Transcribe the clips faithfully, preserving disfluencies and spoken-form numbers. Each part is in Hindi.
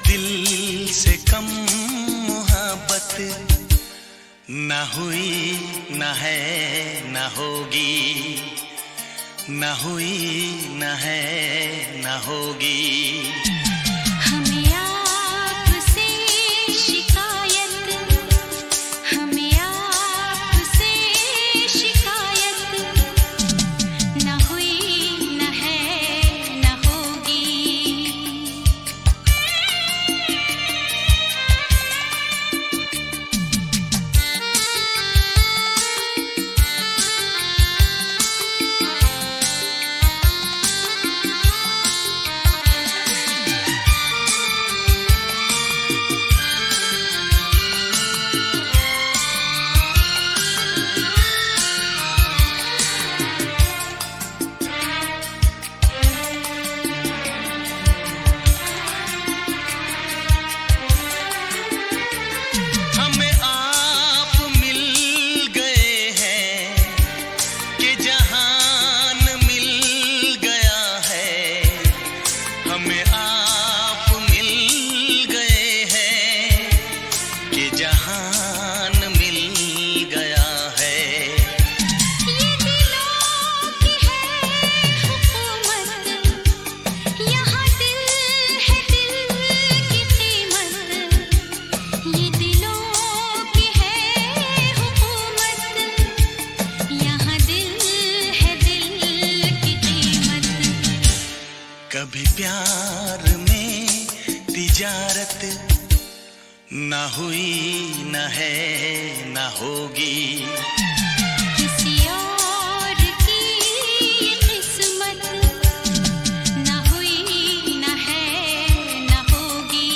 दिल से कम मोहब्बत न हुई, न है, न होगी, न हुई, न है, न होगी। हमें आपसे शिकायत, हमें आपसे शिकायत, न हुई, न है, न होगी। कभी प्यार में तिजारत न हुई, न है, न होगी। किसी और की किस्मत न हुई, न है, न होगी।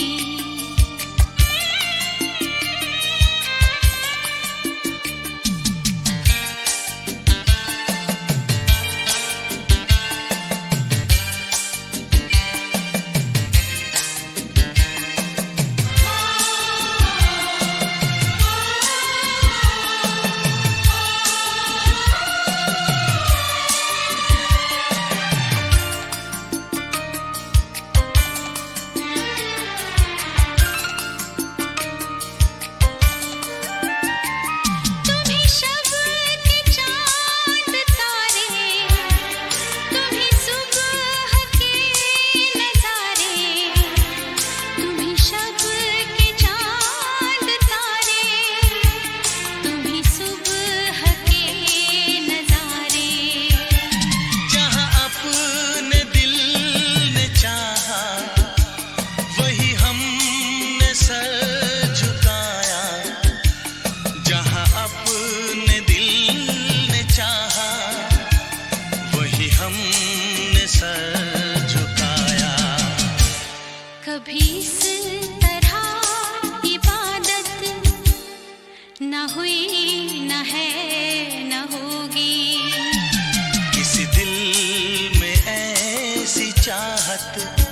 हमने सर झुकाया। कभी इस तरह इबादत न हुई, न है, न होगी। किसी दिल में ऐसी चाहत